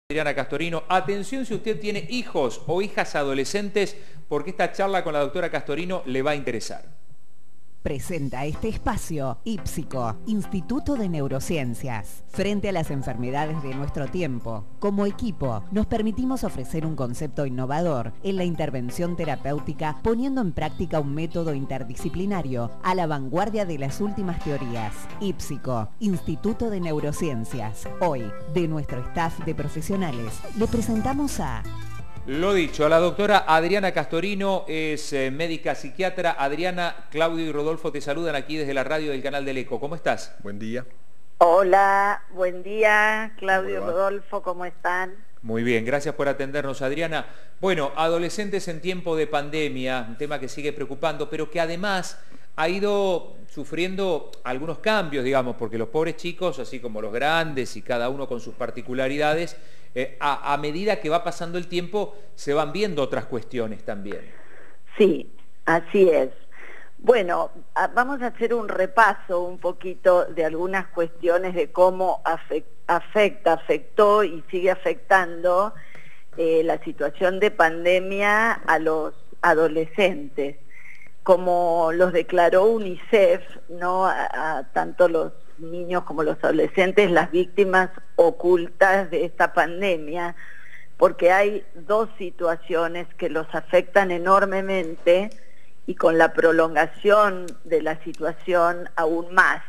Adriana Castorino. Atención si usted tiene hijos o hijas adolescentes, porque esta charla con la doctora Castorino le va a interesar. Presenta este espacio IPSICO, Instituto de Neurociencias. Frente a las enfermedades de nuestro tiempo, como equipo, nos permitimos ofrecer un concepto innovador en la intervención terapéutica, poniendo en práctica un método interdisciplinario a la vanguardia de las últimas teorías. IPSICO, Instituto de Neurociencias. Hoy, de nuestro staff de profesionales, le presentamos a... Lo dicho, a la doctora Adriana Castorino, es médica psiquiatra. Adriana, Claudio y Rodolfo te saludan aquí desde la radio del canal del Eco. ¿Cómo estás? Buen día. Hola, buen día, Claudio y Rodolfo, ¿cómo están? Muy bien, gracias por atendernos, Adriana. Bueno, adolescentes en tiempo de pandemia, un tema que sigue preocupando, pero que además ha ido sufriendo algunos cambios, digamos, porque los pobres chicos, así como los grandes y cada uno con sus particularidades, a medida que va pasando el tiempo se van viendo otras cuestiones también. Sí, así es. Bueno, vamos a hacer un repaso un poquito de algunas cuestiones de cómo afectó y sigue afectando la situación de pandemia a los adolescentes. Como los declaró UNICEF, ¿no? a tanto los niños como los adolescentes, las víctimas ocultas de esta pandemia, porque hay dos situaciones que los afectan enormemente y con la prolongación de la situación aún más.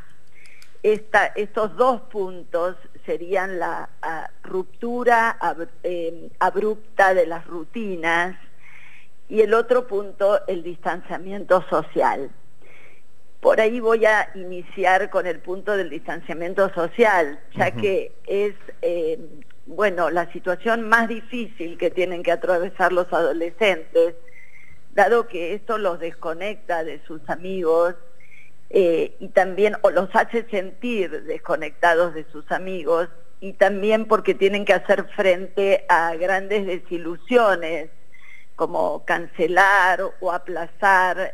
Estos dos puntos serían la ruptura abrupta de las rutinas y el otro punto, el distanciamiento social. Por ahí voy a iniciar con el punto del distanciamiento social, ya que es, bueno, la situación más difícil que tienen que atravesar los adolescentes, dado que esto los desconecta de sus amigos y también, o los hace sentir desconectados de sus amigos, y también porque tienen que hacer frente a grandes desilusiones, como cancelar o aplazar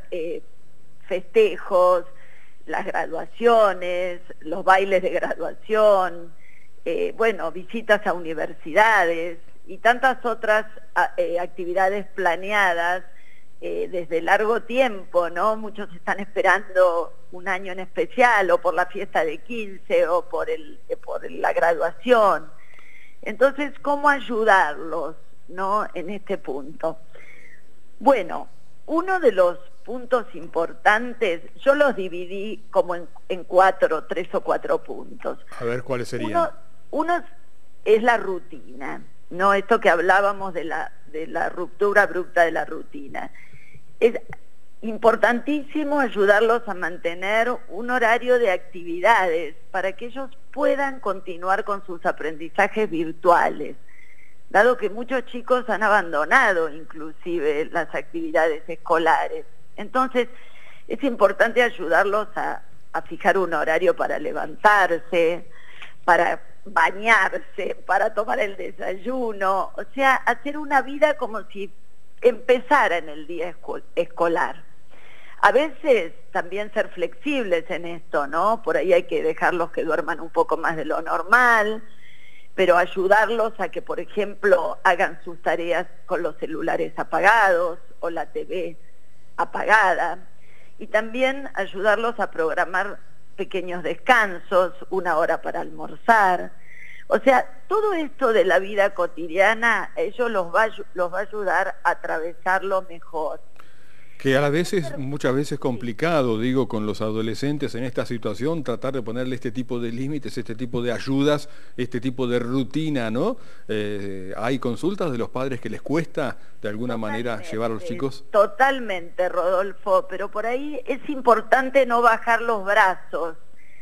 festejos, las graduaciones, los bailes de graduación, bueno, visitas a universidades y tantas otras actividades planeadas desde largo tiempo, ¿no? Muchos están esperando un año en especial, o por la fiesta de 15, o por la graduación. Entonces, ¿cómo ayudarlos, ¿no? En este punto? Bueno, uno de los puntos importantes, yo los dividí como en tres o cuatro puntos. A ver, ¿cuáles serían? Uno es la rutina, ¿no? Esto que hablábamos de la ruptura abrupta de la rutina. Es importantísimo ayudarlos a mantener un horario de actividades para que ellos puedan continuar con sus aprendizajes virtuales, dado que muchos chicos han abandonado inclusive las actividades escolares. Entonces, es importante ayudarlos a fijar un horario para levantarse, para bañarse, para tomar el desayuno, o sea, hacer una vida como si empezara en el día escolar. A veces también ser flexibles en esto, ¿no? Por ahí hay que dejarlos que duerman un poco más de lo normal, pero ayudarlos a que, por ejemplo, hagan sus tareas con los celulares apagados o la TV apagada, y también ayudarlos a programar pequeños descansos, una hora para almorzar. O sea, todo esto de la vida cotidiana, ellos los va a ayudar a atravesarlo mejor. Que a la vez es muchas veces complicado, digo, con los adolescentes en esta situación, tratar de ponerle este tipo de límites, este tipo de ayudas, este tipo de rutina, ¿no? ¿Hay consultas de los padres que les cuesta de alguna manera llevar a los chicos? Totalmente, Rodolfo, pero por ahí es importante no bajar los brazos.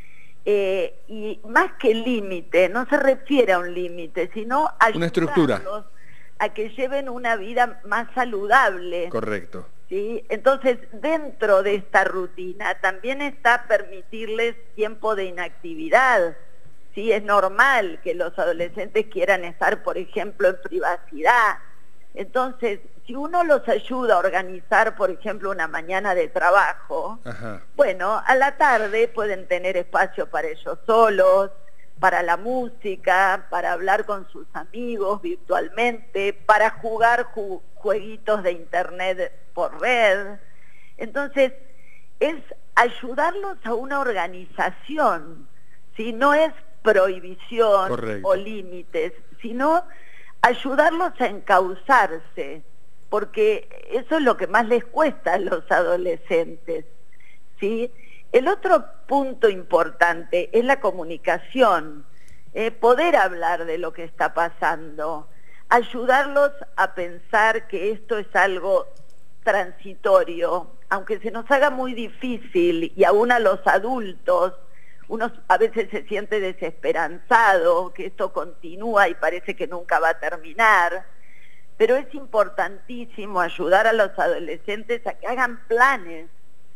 Y más que límite, no se refiere a un límite, sino a una estructura, a que lleven una vida más saludable. Correcto. ¿Sí? Entonces, dentro de esta rutina también está permitirles tiempo de inactividad. ¿Sí? Es normal que los adolescentes quieran estar, por ejemplo, en privacidad. Entonces, si uno los ayuda a organizar, por ejemplo, una mañana de trabajo, bueno, a la tarde pueden tener espacio para ellos solos, para la música, para hablar con sus amigos virtualmente, para jugar jueguitos de internet por red. Entonces, es ayudarlos a una organización, ¿sí? No es prohibición Correcto. o límites, sino ayudarlos a encauzarse, porque eso es lo que más les cuesta a los adolescentes, ¿sí? El otro punto importante es la comunicación, poder hablar de lo que está pasando, ayudarlos a pensar que esto es algo transitorio, aunque se nos haga muy difícil, y aún a los adultos, uno a veces se siente desesperanzado, que esto continúa y parece que nunca va a terminar, pero es importantísimo ayudar a los adolescentes a que hagan planes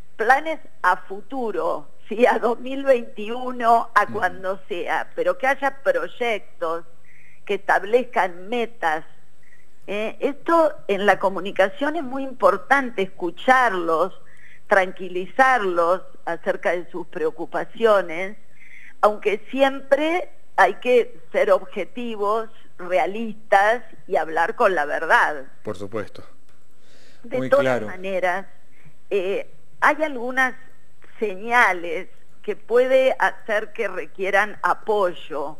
a futuro, ¿sí? A 2021, a cuando sea, pero que haya proyectos, que establezcan metas. Esto en la comunicación es muy importante, escucharlos, tranquilizarlos acerca de sus preocupaciones, aunque siempre hay que ser objetivos, realistas y hablar con la verdad. Por supuesto. De todas maneras, hay algunas señales que puede hacer que requieran apoyo.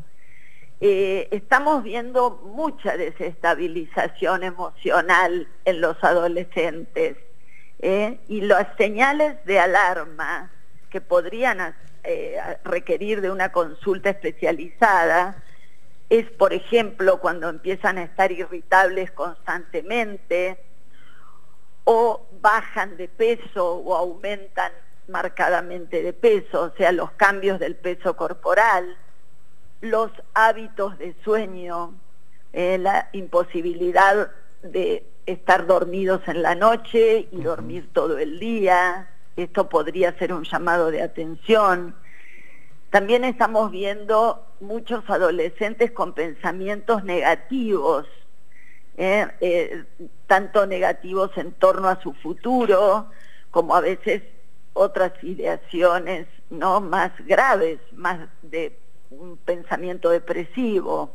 Estamos viendo mucha desestabilización emocional en los adolescentes, y las señales de alarma que podrían requerir de una consulta especializada es, por ejemplo, cuando empiezan a estar irritables constantemente, o bajan de peso o aumentan marcadamente de peso, o sea, los cambios del peso corporal, los hábitos de sueño, la imposibilidad de estar dormidos en la noche y dormir todo el día. Esto podría ser un llamado de atención. También estamos viendo muchos adolescentes con pensamientos negativos, tanto negativos en torno a su futuro, como a veces otras ideaciones, ¿no?, más graves, más de un pensamiento depresivo.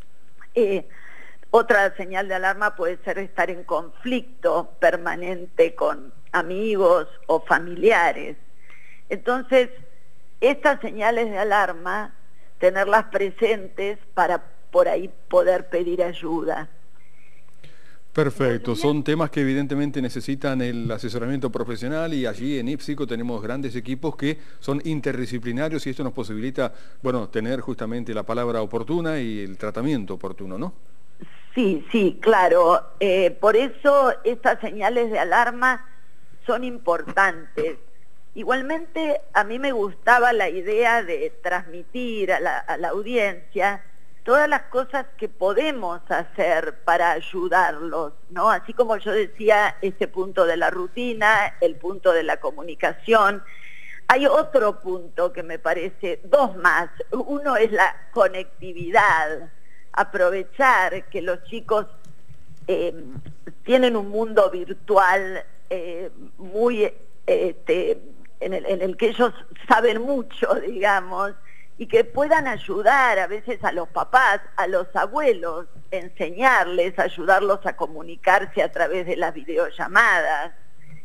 Otra señal de alarma puede ser estar en conflicto permanente con amigos o familiares. Entonces, estas señales de alarma, tenerlas presentes para por ahí poder pedir ayuda. Perfecto, son temas que evidentemente necesitan el asesoramiento profesional, y allí en IPSICO tenemos grandes equipos que son interdisciplinarios, y esto nos posibilita, bueno, tener justamente la palabra oportuna y el tratamiento oportuno, ¿no? Sí, claro. Por eso estas señales de alarma son importantes. Igualmente, a mí me gustaba la idea de transmitir a la audiencia todas las cosas que podemos hacer para ayudarlos, ¿no? Así como yo decía, este punto de la rutina, el punto de la comunicación. Hay otro punto que me parece, dos más. Uno es la conectividad. Aprovechar que los chicos tienen un mundo virtual muy en el que ellos saben mucho, digamos, y que puedan ayudar a veces a los papás, a los abuelos, enseñarles, ayudarlos a comunicarse a través de las videollamadas.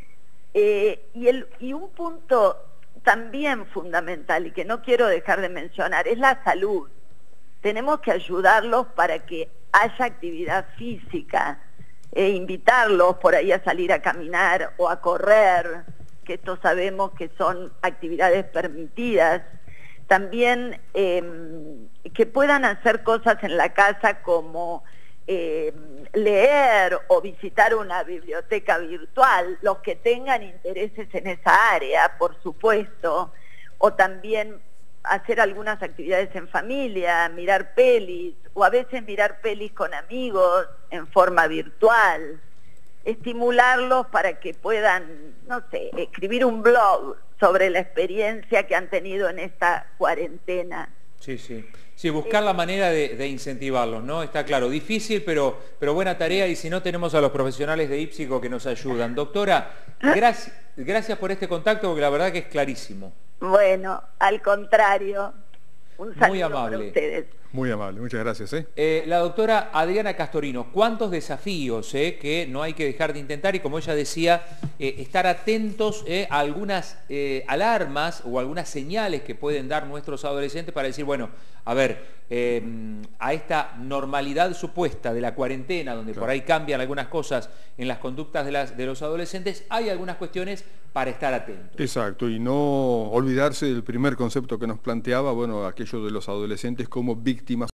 Y un punto también fundamental y que no quiero dejar de mencionar es la salud. Tenemos que ayudarlos para que haya actividad física, invitarlos por ahí a salir a caminar o a correr, que esto sabemos que son actividades permitidas. También que puedan hacer cosas en la casa como leer o visitar una biblioteca virtual, los que tengan intereses en esa área, por supuesto, o también hacer algunas actividades en familia, mirar pelis, o a veces mirar pelis con amigos en forma virtual, estimularlos para que puedan, no sé, escribir un blog sobre la experiencia que han tenido en esta cuarentena. Sí, buscar la manera de incentivarlos, ¿no? Está claro, difícil, pero buena tarea, y si no, tenemos a los profesionales de IPSICO que nos ayudan. Doctora, gracias por este contacto, porque la verdad que es clarísimo. Bueno, al contrario. Un saludo Muy amable. para ustedes. Muy amable, muchas gracias. La doctora Adriana Castorino, ¿cuántos desafíos que no hay que dejar de intentar? Y como ella decía, estar atentos a algunas alarmas o algunas señales que pueden dar nuestros adolescentes para decir, bueno, a ver, a esta normalidad supuesta de la cuarentena, donde por ahí cambian algunas cosas en las conductas de los adolescentes, hay algunas cuestiones para estar atentos. Exacto, y no olvidarse del primer concepto que nos planteaba, bueno, aquello de los adolescentes como víctimas